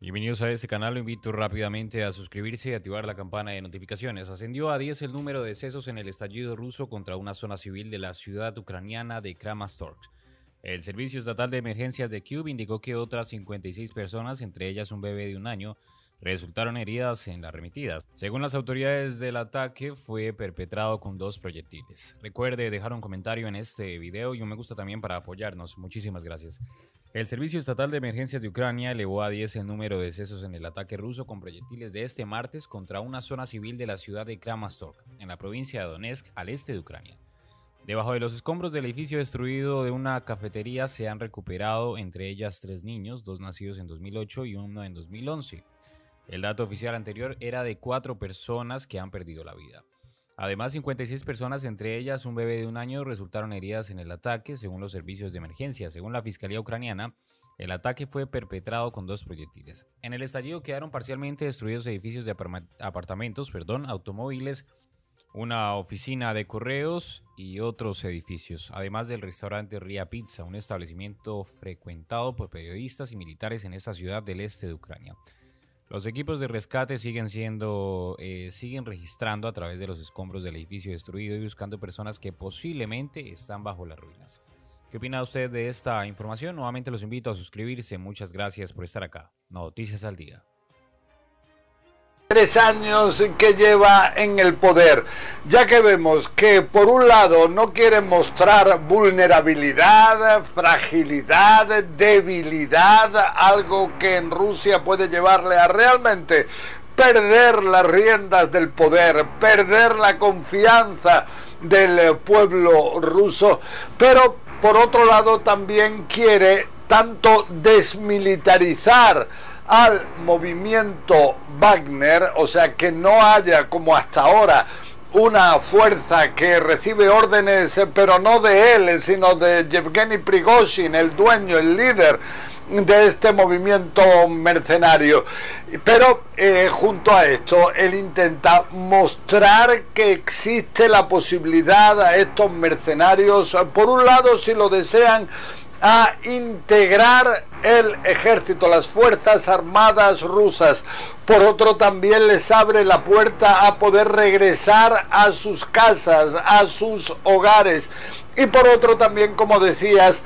Bienvenidos a este canal, lo invito rápidamente a suscribirse y activar la campana de notificaciones. Ascendió a 10 el número de decesos en el estallido ruso contra una zona civil de la ciudad ucraniana de Kramatorsk. El Servicio Estatal de Emergencias de Kyiv indicó que otras 56 personas, entre ellas un bebé de 1 año, resultaron heridas en las arremetidas. Según las autoridades, el ataque fue perpetrado con 2 proyectiles. Recuerde dejar un comentario en este video y un me gusta también para apoyarnos. Muchísimas gracias. El Servicio Estatal de Emergencias de Ucrania elevó a 10 el número de decesos en el ataque ruso con proyectiles de este martes contra una zona civil de la ciudad de Kramatorsk, en la provincia de Donetsk, al este de Ucrania. Debajo de los escombros del edificio destruido de una cafetería se han recuperado entre ellas 3 niños, 2 nacidos en 2008 y 1 en 2011. El dato oficial anterior era de 4 personas que han perdido la vida. Además, 56 personas, entre ellas un bebé de 1 año, resultaron heridas en el ataque, según los servicios de emergencia. Según la Fiscalía ucraniana, el ataque fue perpetrado con 2 proyectiles. En el estallido quedaron parcialmente destruidos edificios de apartamentos, automóviles, una oficina de correos y otros edificios, además del restaurante Ria Pizza, un establecimiento frecuentado por periodistas y militares en esta ciudad del este de Ucrania. Los equipos de rescate siguen registrando a través de los escombros del edificio destruido y buscando personas que posiblemente están bajo las ruinas. ¿Qué opina usted de esta información? Nuevamente los invito a suscribirse. Muchas gracias por estar acá. Noticias al día. 3 años que lleva en el poder, ya que vemos que por un lado no quiere mostrar vulnerabilidad, fragilidad, debilidad, algo que en Rusia puede llevarle a realmente perder las riendas del poder, perder la confianza del pueblo ruso, pero por otro lado también quiere tanto desmilitarizar al movimiento Wagner, o sea, que no haya como hasta ahora una fuerza que recibe órdenes, pero no de él, sino de Yevgeny Prigozhin, el dueño, el líder de este movimiento mercenario. Pero junto a esto, él intenta mostrar que existe la posibilidad a estos mercenarios, por un lado, si lo desean, a integrar el ejército, las fuerzas armadas rusas. Por otro, también les abre la puerta a poder regresar a sus casas, a sus hogares. Y por otro también, como decías,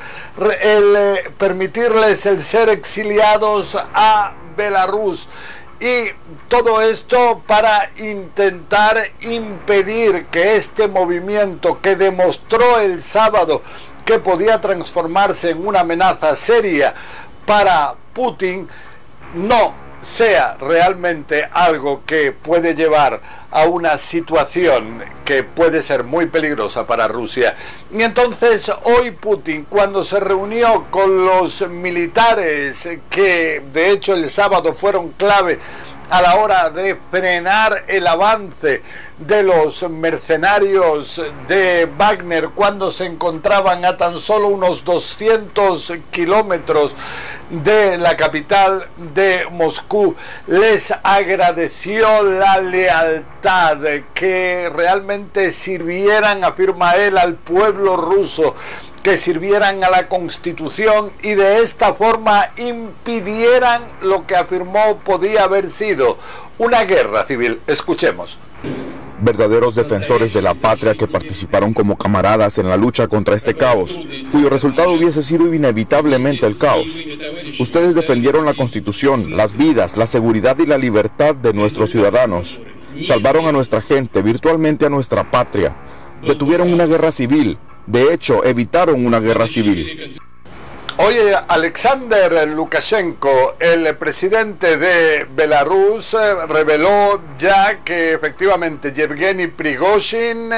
permitirles el ser exiliados a Belarus. Y todo esto para intentar impedir que este movimiento que demostró el sábado que podía transformarse en una amenaza seria para Putin, no sea realmente algo que puede llevar a una situación que puede ser muy peligrosa para Rusia. Y entonces hoy Putin, cuando se reunió con los militares, que de hecho el sábado fueron clave a la hora de frenar el avance de los mercenarios de Wagner cuando se encontraban a tan solo unos 200 kilómetros de la capital de Moscú, les agradeció la lealtad, que realmente sirvieran, afirma él, al pueblo ruso, que sirvieran a la Constitución y de esta forma impidieran lo que afirmó podía haber sido una guerra civil. Escuchemos. Verdaderos defensores de la patria que participaron como camaradas en la lucha contra este caos, cuyo resultado hubiese sido inevitablemente el caos. Ustedes defendieron la Constitución, las vidas, la seguridad y la libertad de nuestros ciudadanos. Salvaron a nuestra gente, virtualmente a nuestra patria. Detuvieron una guerra civil. De hecho, evitaron una guerra civil. Oye, Alexander Lukashenko, el presidente de Belarus, reveló ya que efectivamente Yevgeny Prigozhin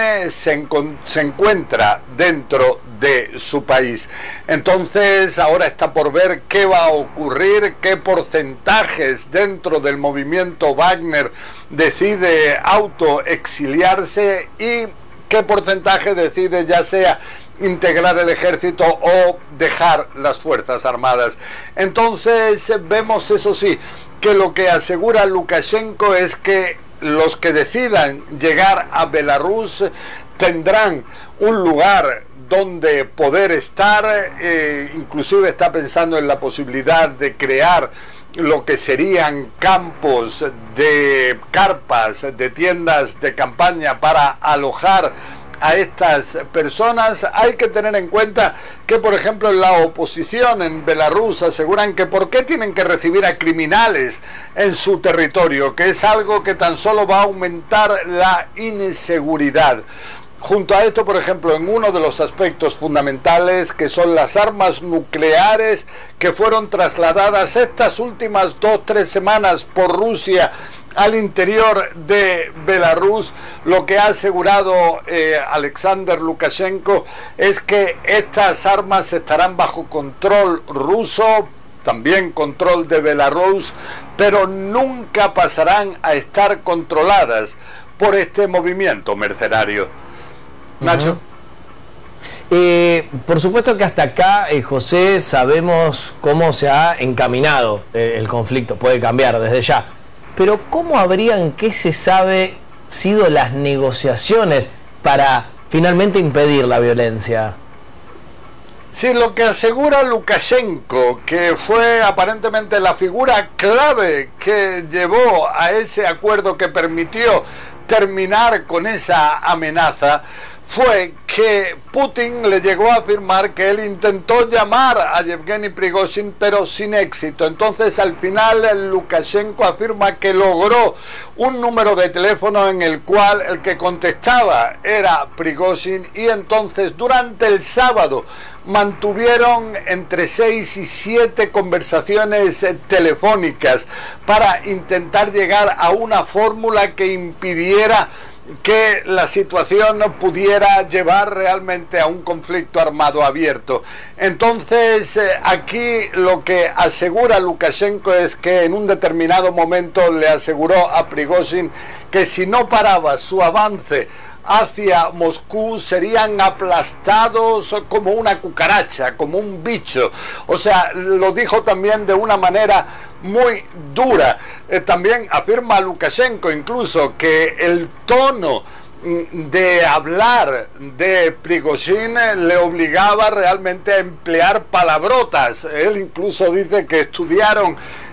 se encuentra dentro de su país. Entonces ahora está por ver qué va a ocurrir, qué porcentajes dentro del movimiento Wagner decide autoexiliarse y qué porcentaje decide ya sea integrar el ejército o dejar las fuerzas armadas. Entonces vemos, eso sí, que lo que asegura Lukashenko es que los que decidan llegar a Belarus tendrán un lugar donde poder estar, inclusive está pensando en la posibilidad de crear lo que serían campos de carpas, de tiendas de campaña para alojar a estas personas. Hay que tener en cuenta que, por ejemplo, en la oposición en Belarus aseguran que por qué tienen que recibir a criminales en su territorio, que es algo que tan solo va a aumentar la inseguridad. Junto a esto, por ejemplo, en uno de los aspectos fundamentales, que son las armas nucleares que fueron trasladadas estas últimas 2-3 semanas por Rusia al interior de Belarus, lo que ha asegurado Alexander Lukashenko es que estas armas estarán bajo control ruso, también control de Belarus, pero nunca pasarán a estar controladas por este movimiento mercenario. Nacho. Por supuesto que hasta acá, José, sabemos cómo se ha encaminado el conflicto, puede cambiar desde ya. Pero ¿cómo habrían, qué se sabe, sido las negociaciones para finalmente impedir la violencia? Sí, lo que asegura Lukashenko, que fue aparentemente la figura clave que llevó a ese acuerdo que permitió terminar con esa amenaza, fue que Putin le llegó a afirmar que él intentó llamar a Yevgeny Prigozhin, pero sin éxito. Entonces, al final, Lukashenko afirma que logró un número de teléfono en el cual el que contestaba era Prigozhin, y entonces, durante el sábado, mantuvieron entre 6 y 7 conversaciones telefónicas para intentar llegar a una fórmula que impidiera que la situación pudiera llevar realmente a un conflicto armado abierto. Entonces, aquí lo que asegura Lukashenko es que en un determinado momento le aseguró a Prigozhin que si no paraba su avance hacia Moscú serían aplastados como una cucaracha, como un bicho. O sea, lo dijo también de una manera muy dura. También afirma Lukashenko incluso que el tono de hablar de Prigozhin le obligaba realmente a emplear palabrotas. Él incluso dice que estudiaron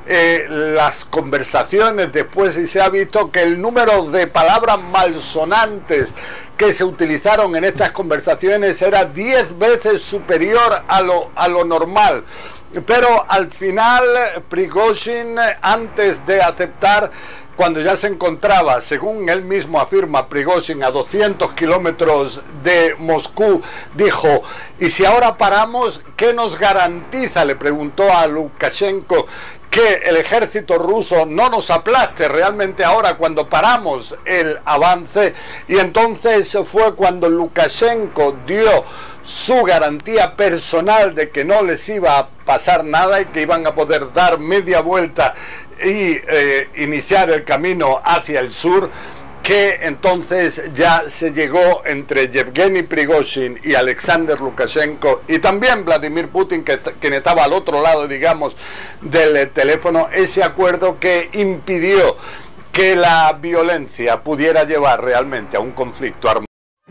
las conversaciones después y se ha visto que el número de palabras malsonantes que se utilizaron en estas conversaciones era 10 veces superior a lo normal. Pero al final Prigozhin, antes de aceptar, cuando ya se encontraba, según él mismo afirma, Prigozhin a 200 kilómetros de Moscú, dijo: ¿y si ahora paramos, qué nos garantiza?, le preguntó a Lukashenko, que el ejército ruso no nos aplaste realmente ahora cuando paramos el avance. Y entonces fue cuando Lukashenko dio su garantía personal de que no les iba a pasar nada y que iban a poder dar media vuelta y iniciar el camino hacia el sur, que entonces ya se llegó entre Yevgeny Prigozhin y Alexander Lukashenko y también Vladimir Putin, quien estaba al otro lado, digamos, del teléfono, ese acuerdo que impidió que la violencia pudiera llevar realmente a un conflicto armado.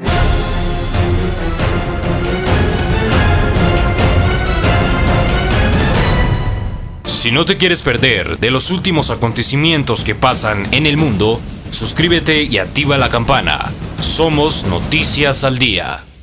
Si no te quieres perder de los últimos acontecimientos que pasan en el mundo, suscríbete y activa la campana. Somos Noticias al Día.